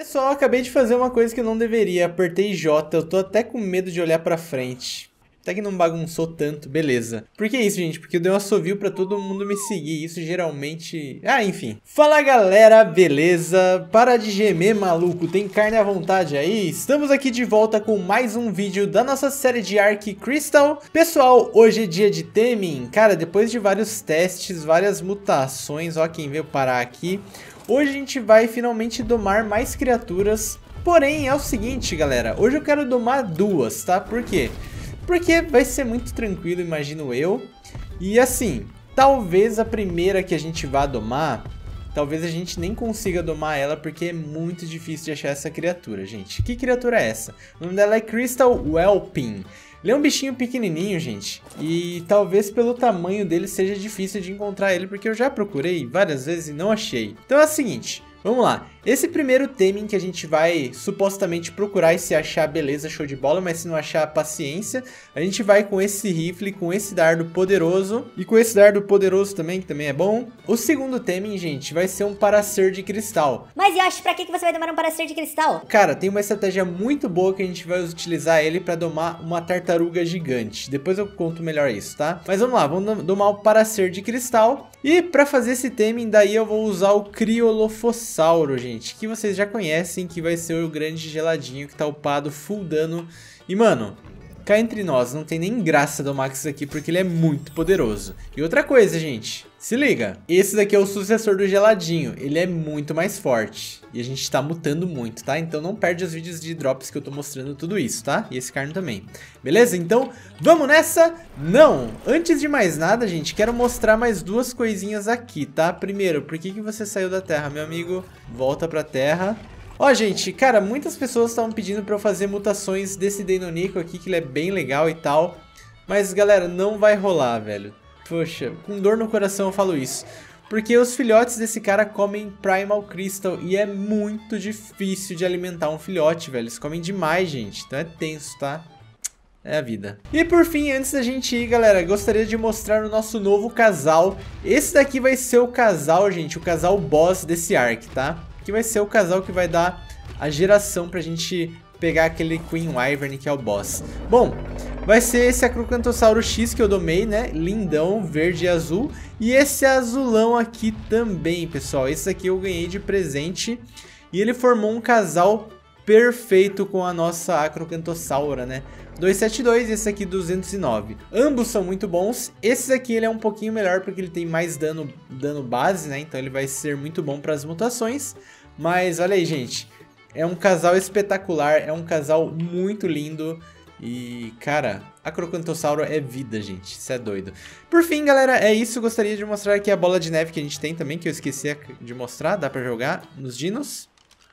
Pessoal, acabei de fazer uma coisa que eu não deveria. Apertei J, eu tô até com medo de olhar pra frente. Até que não bagunçou tanto, beleza. Por que isso, gente? Porque eu dei um assovio pra todo mundo me seguir. Isso geralmente... Ah, enfim. Fala, galera, beleza? Para de gemer, maluco. Tem carne à vontade aí? Estamos aqui de volta com mais um vídeo da nossa série de Ark Crystal. Pessoal, hoje é dia de Temmin. Cara, depois de vários testes, várias mutações, ó quem veio parar aqui. Hoje a gente vai finalmente domar mais criaturas. Porém, é o seguinte, galera. Hoje eu quero domar duas, tá? Por quê? Porque vai ser muito tranquilo, imagino eu. E assim, talvez a primeira que a gente vá domar, talvez a gente nem consiga domar ela, porque é muito difícil de achar essa criatura, gente. Que criatura é essa? O nome dela é Crystal Whelping. Ele é um bichinho pequenininho, gente. E talvez pelo tamanho dele seja difícil de encontrar ele, porque eu já procurei várias vezes e não achei. Então é o seguinte... Vamos lá, esse primeiro Temmin que a gente vai supostamente procurar e se achar, beleza, show de bola, mas se não achar, paciência. A gente vai com esse rifle, com esse dardo poderoso e com esse dardo poderoso também, que também é bom. O segundo Temmin, gente, vai ser um Paracer de Cristal. Mas Yoshi, pra que você vai domar um Paracer de Cristal? Cara, tem uma estratégia muito boa que a gente vai utilizar ele pra domar uma tartaruga gigante. Depois eu conto melhor isso, tá? Mas vamos lá, vamos domar o Paracer de Cristal. E pra fazer esse Temmin, daí eu vou usar o Criolophosauro, gente, que vocês já conhecem, que vai ser o grande geladinho que tá upado full dano. E mano, cá entre nós, não tem nem graça domar isso aqui porque ele é muito poderoso. E outra coisa, gente, se liga, esse daqui é o sucessor do geladinho, ele é muito mais forte. E a gente tá mutando muito, tá? Então não perde os vídeos de drops que eu tô mostrando tudo isso, tá? E esse carno também. Beleza? Então, vamos nessa? Não! Antes de mais nada, gente, quero mostrar mais duas coisinhas aqui, tá? Primeiro, por que você saiu da terra, meu amigo? Volta pra terra. Ó, gente, cara, muitas pessoas estavam pedindo pra eu fazer mutações desse Deinonychus aqui, que ele é bem legal e tal. Mas, galera, não vai rolar, velho. Poxa, com dor no coração eu falo isso. Porque os filhotes desse cara comem Primal Crystal e é muito difícil de alimentar um filhote, velho. Eles comem demais, gente. Então é tenso, tá? É a vida. E por fim, antes da gente ir, galera, gostaria de mostrar o nosso novo casal. Esse daqui vai ser o casal, gente, o casal boss desse Ark, tá? Que vai ser o casal que vai dar a geração pra gente pegar aquele Queen Wyvern que é o boss. Bom, vai ser esse Acrocantossauro X que eu domei, né? Lindão, verde e azul. E esse azulão aqui também, pessoal. Esse aqui eu ganhei de presente. E ele formou um casal perfeito com a nossa Acrocantossaura, né? 272 e esse aqui 209. Ambos são muito bons. Esse aqui ele é um pouquinho melhor porque ele tem mais dano base, né? Então ele vai ser muito bom para as mutações. Mas olha aí, gente. É um casal espetacular, é um casal muito lindo. E, cara, Acrocantossauro é vida, gente. Isso é doido. Por fim, galera, é isso. Gostaria de mostrar aqui a bola de neve que a gente tem também, que eu esqueci de mostrar. Dá pra jogar nos dinos?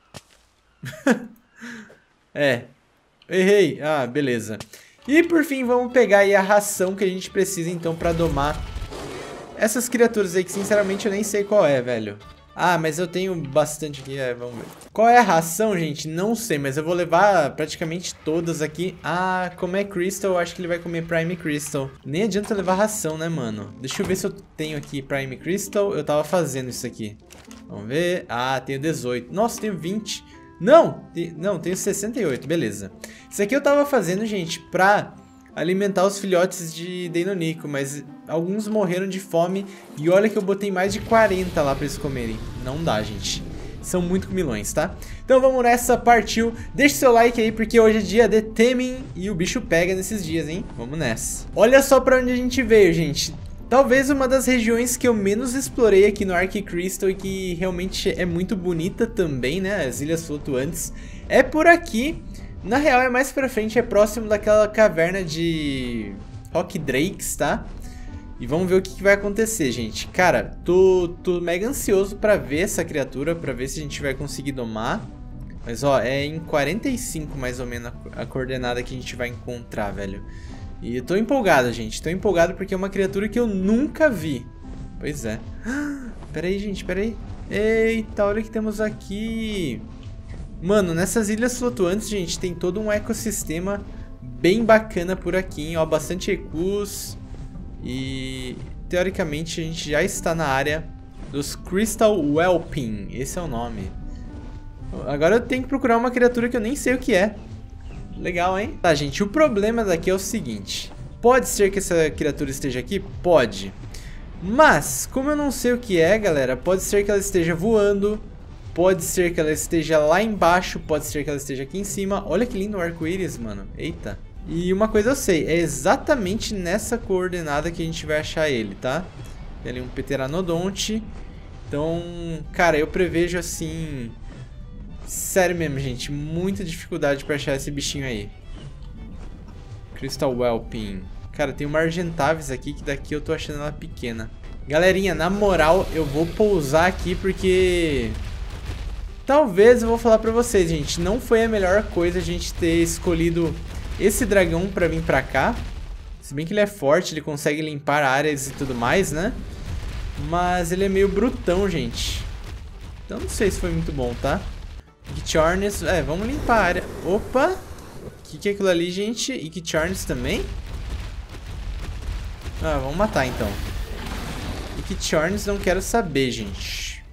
É. Errei. Ah, beleza. E, por fim, vamos pegar aí a ração que a gente precisa, então, pra domar essas criaturas aí, que, sinceramente, eu nem sei qual é, velho. Ah, mas eu tenho bastante aqui, vamos ver. Qual é a ração, gente? Não sei, mas eu vou levar praticamente todas aqui. Ah, como é Crystal, eu acho que ele vai comer Prime Crystal. Nem adianta levar ração, né, mano? Deixa eu ver se eu tenho aqui Prime Crystal. Eu tava fazendo isso aqui. Vamos ver. Ah, tenho 18. Nossa, tenho 20. Não, tenho 68, beleza. Isso aqui eu tava fazendo, gente, pra alimentar os filhotes de Deinonychus, mas alguns morreram de fome e olha que eu botei mais de 40 lá pra eles comerem. Não dá, gente. São muito comilões, tá? Então vamos nessa, partiu. Deixe seu like aí porque hoje é dia de Temmin e o bicho pega nesses dias, hein? Vamos nessa. Olha só pra onde a gente veio, gente. Talvez uma das regiões que eu menos explorei aqui no Ark Crystal e que realmente é muito bonita também, né? As Ilhas Flutuantes. É por aqui. Na real é mais pra frente, é próximo daquela caverna de Rock Drakes, tá? E vamos ver o que vai acontecer, gente. Cara, tô mega ansioso pra ver essa criatura, pra ver se a gente vai conseguir domar. Mas ó, é em 45 mais ou menos a coordenada que a gente vai encontrar, velho. E eu tô empolgado, gente. Tô empolgado porque é uma criatura que eu nunca vi. Pois é. Pera aí, gente, pera aí. Eita, olha o que temos aqui. Mano, nessas ilhas flutuantes, gente, tem todo um ecossistema bem bacana por aqui, hein? Ó, bastante recursos. E, teoricamente, a gente já está na área dos Crystal Whelping. Esse é o nome. Agora eu tenho que procurar uma criatura que eu nem sei o que é. Legal, hein? Tá, gente, o problema daqui é o seguinte. Pode ser que essa criatura esteja aqui? Pode. Mas, como eu não sei o que é, galera, pode ser que ela esteja voando. Pode ser que ela esteja lá embaixo. Pode ser que ela esteja aqui em cima. Olha que lindo o arco-íris, mano. Eita. E uma coisa eu sei, é exatamente nessa coordenada que a gente vai achar ele, tá? Tem ali um Pteranodonte. Então, cara, eu prevejo assim... Sério mesmo, gente, muita dificuldade pra achar esse bichinho aí. Crystal Whelping. Cara, tem uma Argentavis aqui, que daqui eu tô achando ela pequena. Galerinha, na moral, eu vou pousar aqui porque... Talvez eu vou falar pra vocês, gente, não foi a melhor coisa a gente ter escolhido esse dragão pra vir pra cá. Se bem que ele é forte, ele consegue limpar áreas e tudo mais, né? Mas ele é meio brutão, gente. Então não sei se foi muito bom, tá? Ichthyornis, vamos limpar a área. Opa! O que é aquilo ali, gente? Ichthyornis também? Ah, vamos matar então. Ichthyornis não quero saber, gente.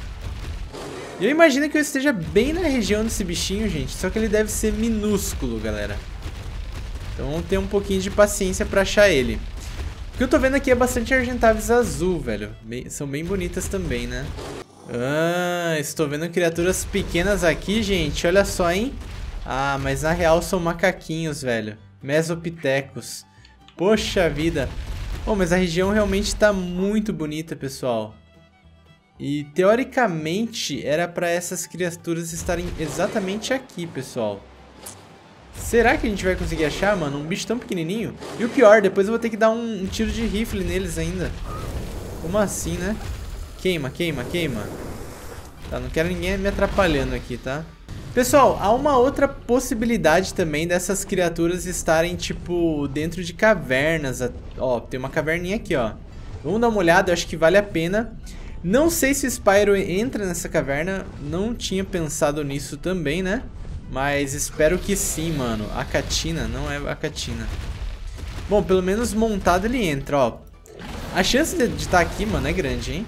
Eu imagino que eu esteja bem na região desse bichinho, gente. Só que ele deve ser minúsculo, galera. Então vamos ter um pouquinho de paciência pra achar ele. O que eu tô vendo aqui é bastante Argentavis azul, velho. São bem bonitas também, né? Ah, estou vendo criaturas pequenas aqui, gente. Olha só, hein? Ah, mas na real são macaquinhos, velho. Mesopithecus. Poxa vida. Oh, mas a região realmente tá muito bonita, pessoal. E teoricamente era pra essas criaturas estarem exatamente aqui, pessoal. Será que a gente vai conseguir achar, mano? Um bicho tão pequenininho? E o pior, depois eu vou ter que dar um tiro de rifle neles ainda. Como assim, né? Queima, queima, queima. Tá, não quero ninguém me atrapalhando aqui, tá? Pessoal, há uma outra possibilidade também dessas criaturas estarem, tipo, dentro de cavernas. Ó, tem uma caverninha aqui, ó. Vamos dar uma olhada, eu acho que vale a pena. Não sei se o Spyro entra nessa caverna. Não tinha pensado nisso também, né? Mas espero que sim, mano. A Catina não é a Catina. Bom, pelo menos montado ele entra, ó. A chance de estar aqui, mano, é grande, hein?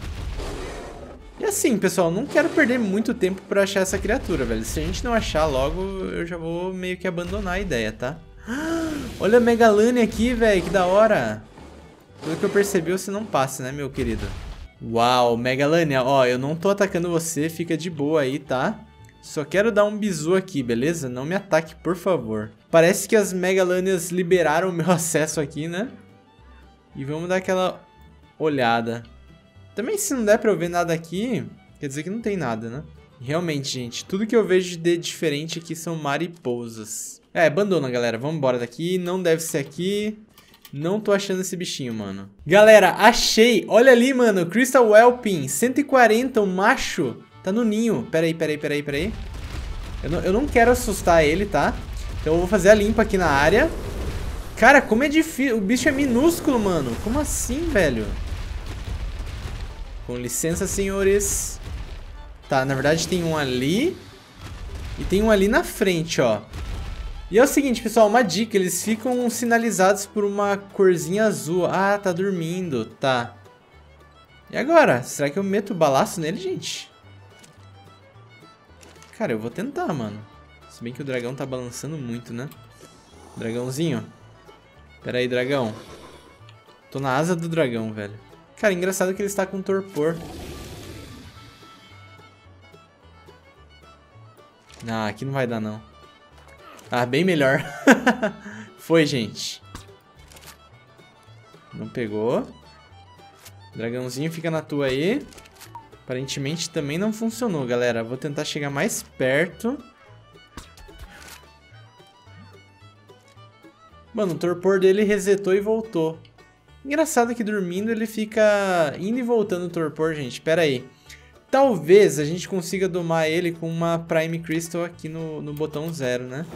E assim, pessoal, não quero perder muito tempo pra achar essa criatura, velho. Se a gente não achar logo, eu já vou meio que abandonar a ideia, tá? Olha a Megalania aqui, velho, que da hora. Pelo que eu percebi, você não passa, né, meu querido? Uau, Megalania, ó, eu não tô atacando você, fica de boa aí, tá? Só quero dar um bizu aqui, beleza? Não me ataque, por favor. Parece que as Megalanias liberaram o meu acesso aqui, né? E vamos dar aquela olhada. Também se não der pra eu ver nada aqui, quer dizer que não tem nada, né? Realmente, gente, tudo que eu vejo de diferente aqui são mariposas. Abandona, galera. Vamos embora daqui. Não deve ser aqui. Não tô achando esse bichinho, mano. Galera, achei. Olha ali, mano. Crystal Whelping. 140, um macho. Tá no ninho. Pera aí. Eu não quero assustar ele, tá? Então eu vou fazer a limpa aqui na área. Cara, como é difícil. O bicho é minúsculo, mano. Como assim, velho? Com licença, senhores. Tá, na verdade tem um ali. E tem um ali na frente, ó. E é o seguinte, pessoal, uma dica. Eles ficam sinalizados por uma corzinha azul. Ah, tá dormindo, tá. E agora? Será que eu meto o balaço nele, gente? Cara, eu vou tentar, mano. Se bem que o dragão tá balançando muito, né? Dragãozinho. Pera aí, dragão. Tô na asa do dragão, velho. Cara, engraçado que ele está com torpor. Ah, aqui não vai dar, não. Ah, bem melhor. Foi, gente. Não pegou. Dragãozinho, fica na tua aí. Aparentemente também não funcionou, galera. Vou tentar chegar mais perto. Mano, o torpor dele resetou e voltou. Engraçado que dormindo ele fica indo e voltando o torpor, gente. Pera aí. Talvez a gente consiga domar ele com uma Prime Crystal aqui no botão 0, né?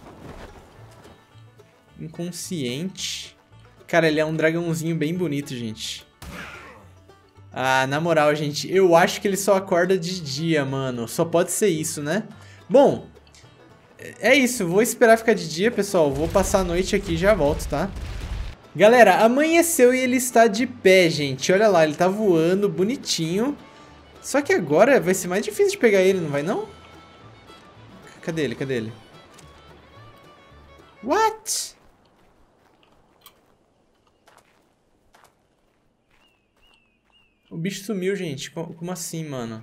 Inconsciente. Cara, ele é um dragãozinho bem bonito, gente. Ah, na moral, gente, eu acho que ele só acorda de dia, mano. Só pode ser isso, né? Bom, é isso. Vou esperar ficar de dia, pessoal. Vou passar a noite aqui e já volto, tá? Galera, amanheceu e ele está de pé, gente. Olha lá, ele tá voando, bonitinho. Só que agora vai ser mais difícil de pegar ele, não vai não? Cadê ele? Cadê ele? What? O bicho sumiu, gente. Como assim, mano?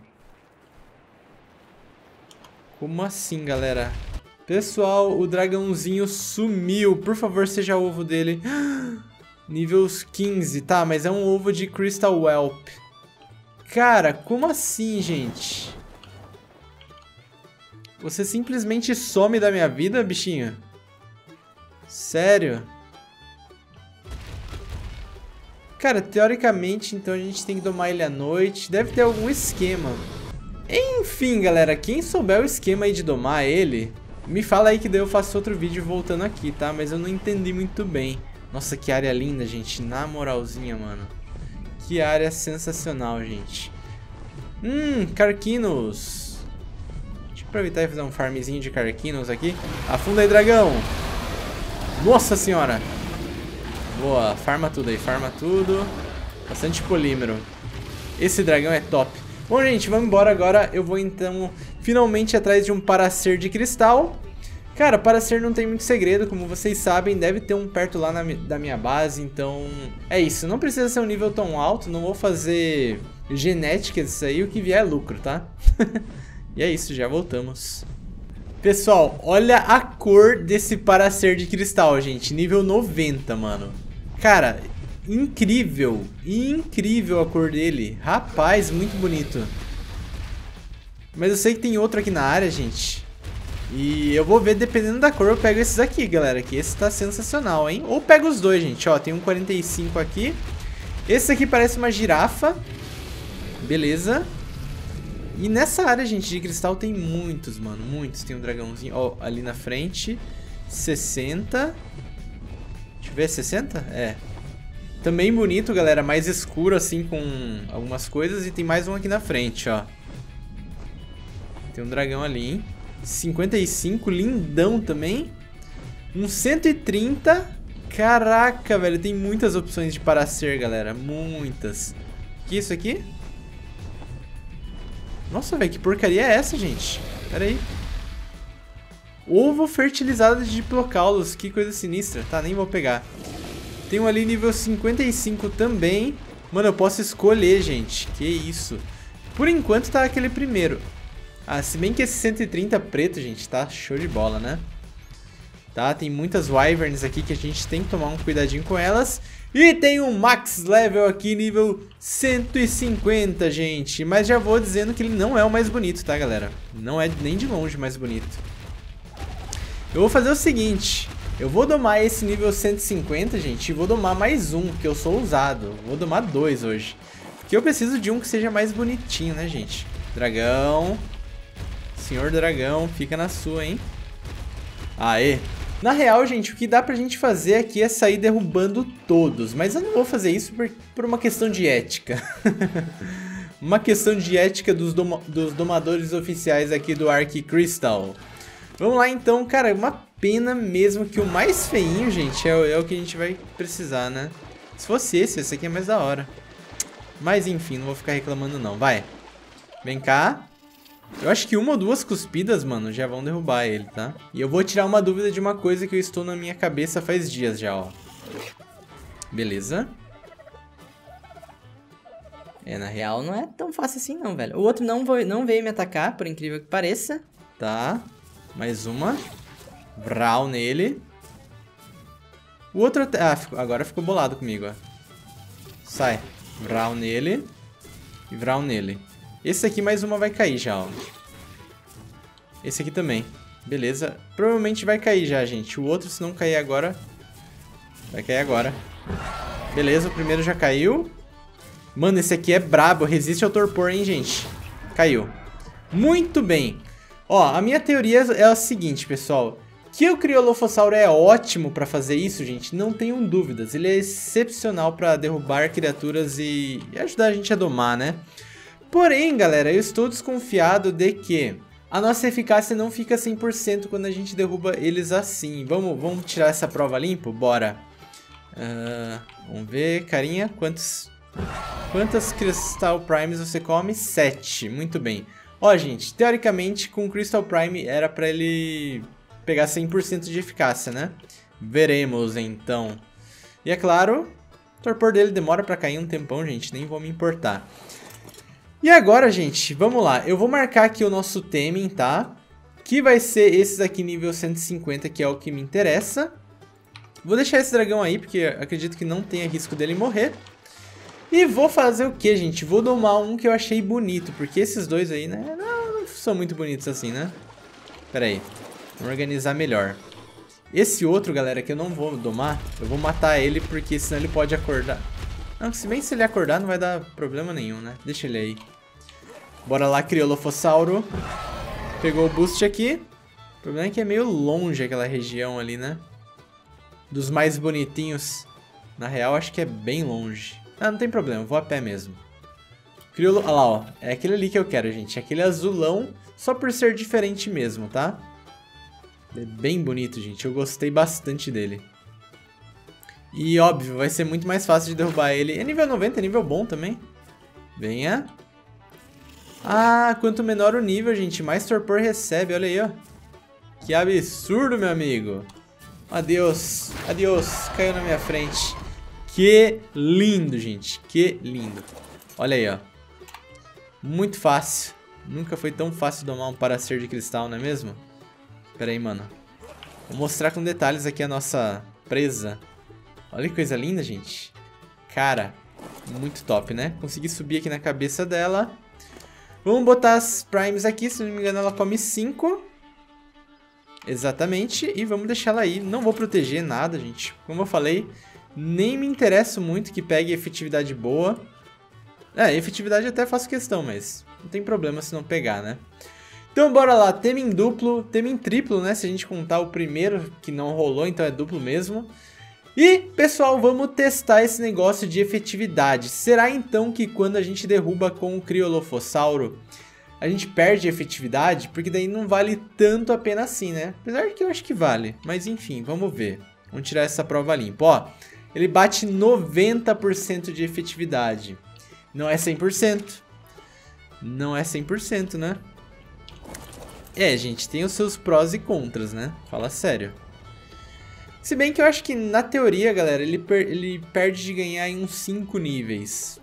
Como assim, galera? Pessoal, o dragãozinho sumiu. Por favor, seja o ovo dele. Níveis 15. Tá, mas é um ovo de Crystal Whelp. Cara, como assim, gente? Você simplesmente some da minha vida, bichinho? Sério? Cara, teoricamente, então a gente tem que domar ele à noite. Deve ter algum esquema. Enfim, galera, quem souber o esquema aí de domar ele, me fala aí que daí eu faço outro vídeo voltando aqui, tá? Mas eu não entendi muito bem. Nossa, que área linda, gente. Na moralzinha, mano. Que área sensacional, gente. Carquinos. Deixa eu aproveitar e fazer um farmzinho de carquinos aqui. Afunda aí, dragão. Nossa senhora. Boa, farma tudo aí, farma tudo. Bastante polímero. Esse dragão é top. Bom, gente, vamos embora agora. Eu vou, então, finalmente atrás de um Paracer de cristal. Cara, Paracer não tem muito segredo, como vocês sabem. Deve ter um perto lá da minha base, então... É isso, não precisa ser um nível tão alto. Não vou fazer genética disso aí. O que vier é lucro, tá? E é isso, já voltamos. Pessoal, olha a cor desse Paracer de cristal, gente. Nível 90, mano. Cara, incrível. Incrível a cor dele. Rapaz, muito bonito. Mas eu sei que tem outro aqui na área, gente. E eu vou ver, dependendo da cor, eu pego esses aqui, galera. Que esse tá sensacional, hein? Ou pego os dois, gente. Ó, tem um 45 aqui. Esse aqui parece uma girafa. Beleza. E nessa área, gente, de cristal tem muitos, mano. Muitos. Tem um dragãozinho, ó, ali na frente. 60. Deixa eu ver, 60? É. Também bonito, galera. Mais escuro, assim, com algumas coisas. E tem mais um aqui na frente, ó. Tem um dragão ali, hein? 55, lindão também. Um 130. Caraca, velho. Tem muitas opções de Paracer, galera. Muitas. Que isso aqui? Nossa, velho, que porcaria é essa, gente? Pera aí. Ovo fertilizado de diplocaulos. Que coisa sinistra. Tá, nem vou pegar. Tem um ali nível 55 também. Mano, eu posso escolher, gente. Que isso. Por enquanto tá aquele primeiro. Ah, se bem que esse 130 preto, gente, tá show de bola, né? Tá, tem muitas wyverns aqui que a gente tem que tomar um cuidadinho com elas. E tem um max level aqui, nível 150, gente. Mas já vou dizendo que ele não é o mais bonito, tá, galera? Não é nem de longe o mais bonito. Eu vou fazer o seguinte. Eu vou domar esse nível 150, gente. E vou domar mais um, que eu sou ousado. Vou domar 2 hoje. Porque eu preciso de um que seja mais bonitinho, né, gente? Dragão. Senhor dragão, fica na sua, hein? Aê. Na real, gente, o que dá pra gente fazer aqui é sair derrubando todos. Mas eu não vou fazer isso por uma questão de ética. Uma questão de ética dos domadores oficiais aqui do Ark Crystal. Vamos lá, então. Cara, uma pena mesmo que o mais feinho, gente, é o que a gente vai precisar, né? Se fosse esse aqui é mais da hora. Mas, enfim, não vou ficar reclamando, não. Vai. Vem cá. Eu acho que uma ou duas cuspidas, mano, já vão derrubar ele, tá? E eu vou tirar uma dúvida de uma coisa que eu estou na minha cabeça faz dias já, ó. Beleza. É, na real, não é tão fácil assim não, velho. O outro não veio me atacar, por incrível que pareça. Tá. Mais uma. Vral nele. O outro... Ah, agora ficou bolado comigo, ó. Sai. Vral nele. E vral nele. Esse aqui mais uma vai cair já, ó. Esse aqui também. Beleza. Provavelmente vai cair já, gente. O outro, se não cair agora... Vai cair agora. Beleza, o primeiro já caiu. Mano, esse aqui é brabo. Resiste ao torpor, hein, gente. Caiu. Muito bem. Ó, a minha teoria é a seguinte, pessoal. Que o Criolophosauro é ótimo pra fazer isso, gente, não tenham dúvidas. Ele é excepcional pra derrubar criaturas e ajudar a gente a domar, né? Porém, galera, eu estou desconfiado de que a nossa eficácia não fica 100% quando a gente derruba eles assim. Vamos tirar essa prova limpo? Bora. Vamos ver, carinha, quantas Crystal Primes você come? 7, muito bem. Ó, gente, teoricamente com o Crystal Prime era pra ele pegar 100% de eficácia, né? Veremos, então. E é claro, o torpor dele demora pra cair um tempão, gente, nem vou me importar. E agora, gente, vamos lá. Eu vou marcar aqui o nosso Temin, tá? Que vai ser esses aqui nível 150, que é o que me interessa. Vou deixar esse dragão aí, porque acredito que não tenha risco dele morrer. E vou fazer o que, gente? Vou domar um que eu achei bonito, porque esses dois aí, né, não são muito bonitos assim, né? Pera aí, vamos organizar melhor. Esse outro, galera, que eu não vou domar, eu vou matar ele, porque senão ele pode acordar. Não, se bem se ele acordar não vai dar problema nenhum, né? Deixa ele aí. Bora lá, Criolophosauro. Pegou o boost aqui. O problema é que é meio longe aquela região ali, né? Dos mais bonitinhos. Na real, acho que é bem longe. Ah, não tem problema, vou a pé mesmo. Criolo... Olha lá, ó. É aquele ali que eu quero, gente. Aquele azulão, só por ser diferente mesmo, tá? É bem bonito, gente. Eu gostei bastante dele. E, óbvio, vai ser muito mais fácil de derrubar ele. É nível 90, é nível bom também. Venha. Ah, quanto menor o nível, gente, mais torpor recebe. Olha aí, ó. Que absurdo, meu amigo. Adeus. Adeus. Caiu na minha frente. Que lindo, gente. Que lindo. Olha aí, ó. Muito fácil. Nunca foi tão fácil domar um Paracer de cristal, não é mesmo? Pera aí, mano. Vou mostrar com detalhes aqui a nossa presa. Olha que coisa linda, gente. Cara, muito top, né? Consegui subir aqui na cabeça dela. Vamos botar as primes aqui. Se não me engano, ela come 5. Exatamente. E vamos deixar ela aí. Não vou proteger nada, gente. Como eu falei, nem me interesso muito que pegue efetividade boa. É, efetividade até faço questão, mas não tem problema se não pegar, né? Então bora lá, Temin duplo, Temin triplo, né? Se a gente contar o primeiro que não rolou, então é duplo mesmo. E, pessoal, vamos testar esse negócio de efetividade. Será então que quando a gente derruba com o Criolophosauro, a gente perde efetividade? Porque daí não vale tanto a pena assim, né? Apesar de que eu acho que vale. Mas enfim, vamos ver. Vamos tirar essa prova limpa. Ó, ele bate 90% de efetividade. Não é 100%. Não é 100%, né? É, gente, tem os seus prós e contras, né? Fala sério. Se bem que eu acho que, na teoria, galera, ele perde de ganhar em uns 5 níveis.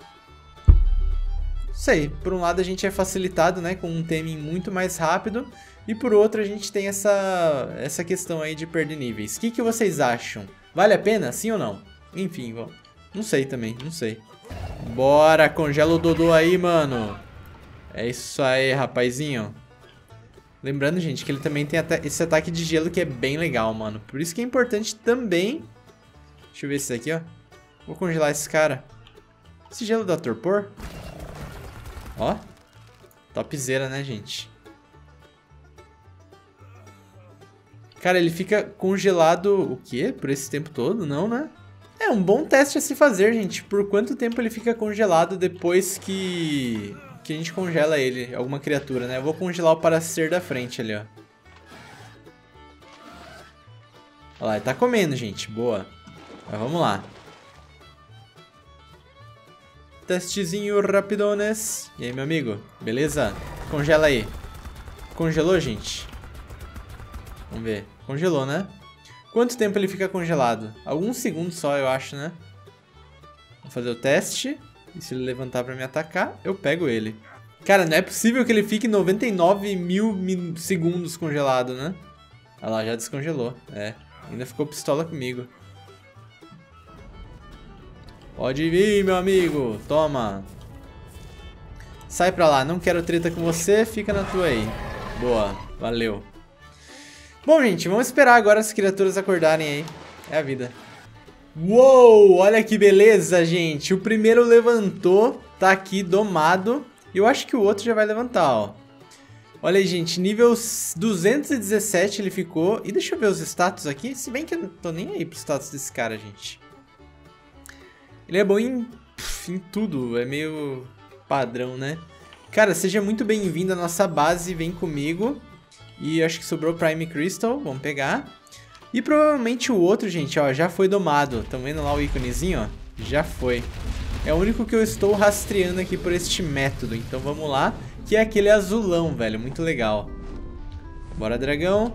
Sei, por um lado a gente é facilitado, né, com um Temin muito mais rápido. E por outro a gente tem essa questão aí de perder níveis. O que vocês acham? Vale a pena, sim ou não? Enfim, não sei também, não sei. Bora, congela o Dodô aí, mano. É isso aí, rapazinho. Lembrando, gente, que ele também tem esse ataque de gelo que é bem legal, mano. Por isso que é importante também... Deixa eu ver esse aqui, ó. Vou congelar esse cara. Esse gelo dá torpor? Ó. Topzera, né, gente? Cara, ele fica congelado... O quê? Por esse tempo todo? Não, né? É um bom teste a se fazer, gente. Por quanto tempo ele fica congelado depois que a gente congela ele, alguma criatura, né? Eu vou congelar o Paracer da frente ali, ó. Olha lá, ele tá comendo, gente. Boa. Mas vamos lá. Testezinho rapidones. E aí, meu amigo? Beleza? Congela aí. Congelou, gente? Vamos ver. Congelou, né? Quanto tempo ele fica congelado? Alguns segundos só, eu acho, né? Vou fazer o teste. E se ele levantar pra me atacar, eu pego ele. Cara, não é possível que ele fique 99 mil segundos congelado, né? Olha lá, já descongelou. É, ainda ficou pistola comigo. Pode vir, meu amigo. Toma. Sai pra lá, não quero treta com você. Fica na tua aí. Boa, valeu. Bom, gente, vamos esperar agora as criaturas acordarem aí. É a vida. Uou, olha que beleza, gente. O primeiro levantou, tá aqui domado. E eu acho que o outro já vai levantar, ó. Olha aí, gente, nível 217 ele ficou. E deixa eu ver os status aqui. Se bem que eu não tô nem aí pro status desse cara, gente. Ele é bom em tudo, é meio padrão, né? Cara, seja muito bem-vindo à nossa base, vem comigo. E acho que sobrou Prime Crystal, vamos pegar. E provavelmente o outro, gente, ó, já foi domado. Estão vendo lá o íconezinho, ó? Já foi. É o único que eu estou rastreando aqui por este método. Então vamos lá. que é aquele azulão, velho. Muito legal. Bora, dragão.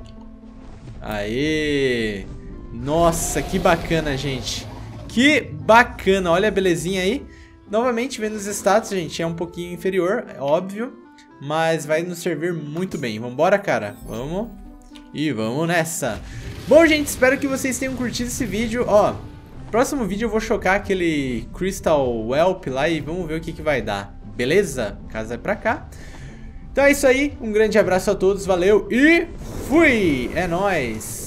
Aê! Nossa, que bacana, gente. Que bacana, olha a belezinha aí. Novamente, vendo os status, gente, é um pouquinho inferior, é óbvio. Mas vai nos servir muito bem. Vambora, cara. Vamos. E vamos nessa. Bom, gente, espero que vocês tenham curtido esse vídeo. Ó, próximo vídeo eu vou chocar aquele Crystal Whelp lá e vamos ver o que vai dar. Beleza? A casa vai pra cá. Então é isso aí. Um grande abraço a todos. Valeu e fui! É nóis!